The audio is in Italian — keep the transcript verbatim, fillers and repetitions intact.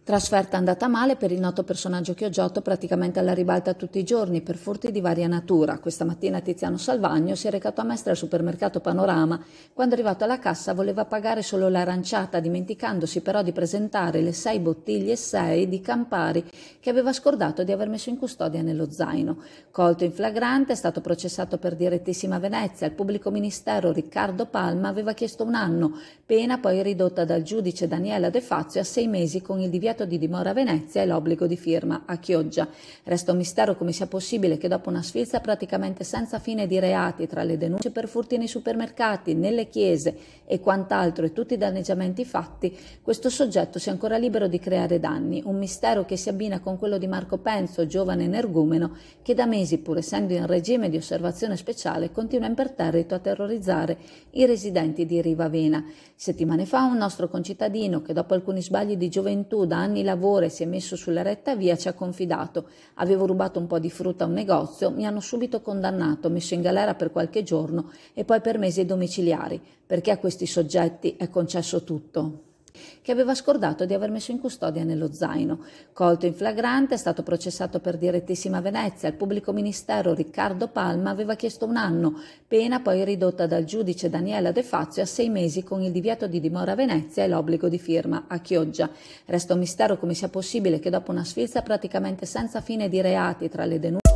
Trasferta andata male per il noto personaggio Chioggiotto praticamente alla ribalta tutti i giorni per furti di varia natura. Questa mattina Tiziano Salvagno si è recato a Mestre al supermercato Panorama. Quando è arrivato alla cassa voleva pagare solo l'aranciata, dimenticandosi però di presentare le sei bottiglie e sei di Campari che aveva scordato di aver messo in custodia nello zaino. Colto in flagrante è stato processato per direttissima Venezia. Il pubblico ministero Riccardo Palma aveva chiesto un anno, pena poi ridotta dal giudice Daniela De Fazio a sei mesi con il divieto di dimora a Venezia e l'obbligo di firma a Chioggia. Resta un mistero come sia possibile che dopo una sfilza praticamente senza fine di reati tra le denunce per furti nei supermercati, nelle chiese e quant'altro e tutti i danneggiamenti fatti, questo soggetto sia ancora libero di creare danni. Un mistero che si abbina con quello di Marco Penzo, giovane energumeno, che da mesi, pur essendo in regime di osservazione speciale, continua imperterrito a terrorizzare i residenti di Rivavena. Settimane fa un nostro concittadino che dopo alcuni sbagli di gioventù da anni lavora e si è messo sulla retta via ci ha confidato: avevo rubato un po' di frutta a un negozio, mi hanno subito condannato, messo in galera per qualche giorno e poi per mesi domiciliari, perché a questi soggetti è concesso tutto. Che aveva scordato di aver messo in custodia nello zaino. Colto in flagrante è stato processato per direttissima Venezia. Il pubblico ministero Riccardo Palma aveva chiesto un anno, pena poi ridotta dal giudice Daniela De Fazio a sei mesi con il divieto di dimora a Venezia e l'obbligo di firma a Chioggia. Resta un mistero come sia possibile che dopo una sfilza praticamente senza fine di reati tra le denunce